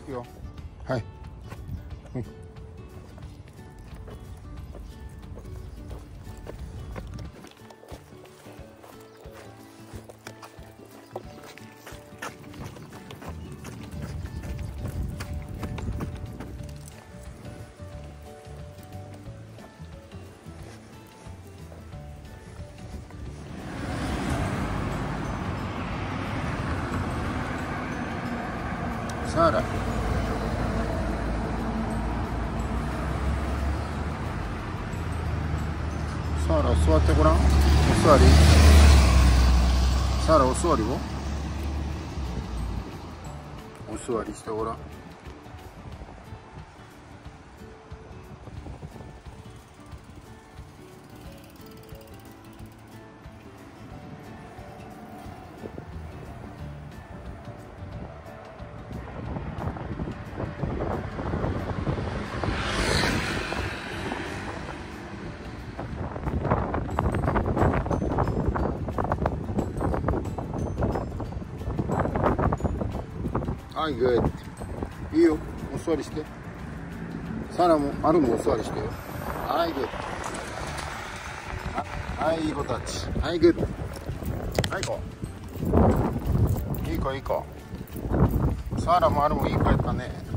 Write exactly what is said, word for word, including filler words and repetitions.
いいよ。はい、うん、サーラ、サーラ座ってごらん。お座り。サーラお座りをお座りしてごらん。はい、グッド。いいよ、お座りして。サラも、アルもお座りしてよ。はい、グッド。はい、いい子たち。はい、グッド。はい、子。いい子、いい子。サラもアルもいい子やったね。